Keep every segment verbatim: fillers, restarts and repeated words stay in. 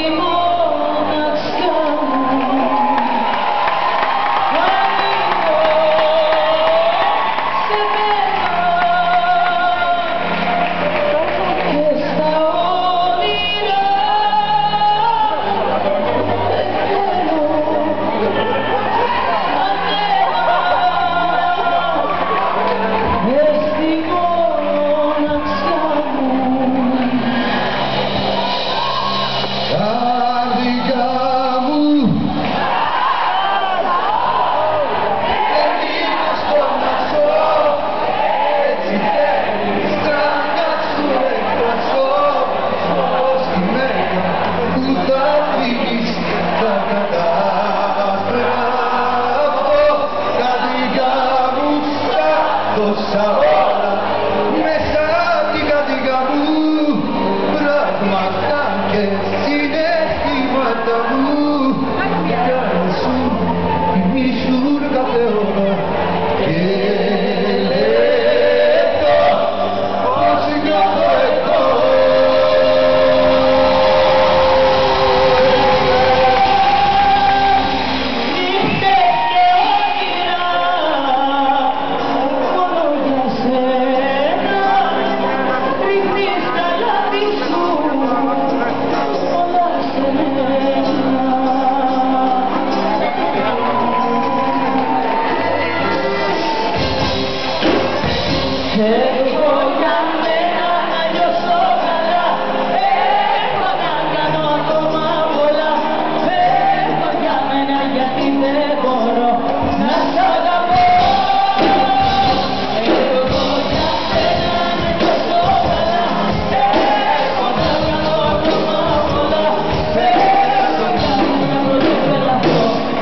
Τόσα ώρα μέσα απ' την καρδιά μου, πράγματα και συναισθήματα μου μοιάζουν, θυμίζουν κάθε ώρα και λεπτό πως νιώθω εδώ. Εγώ για μένα να νιώσω καλά, έχω να κάνω ακόμα πολλά. Εγώ για μένα γιατί δεν μπορώ να σ' αγαπώ. Εγώ για μένα να νιώσω καλά, έχω να κάνω ακόμα πολλά. Εγώ για μένα να μην τρελαθώ.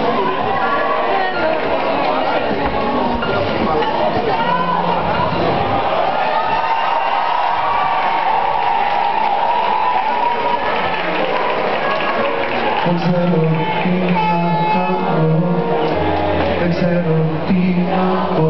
Δεν ξέρω τι να κάνω, δεν ξέρω τι να πω.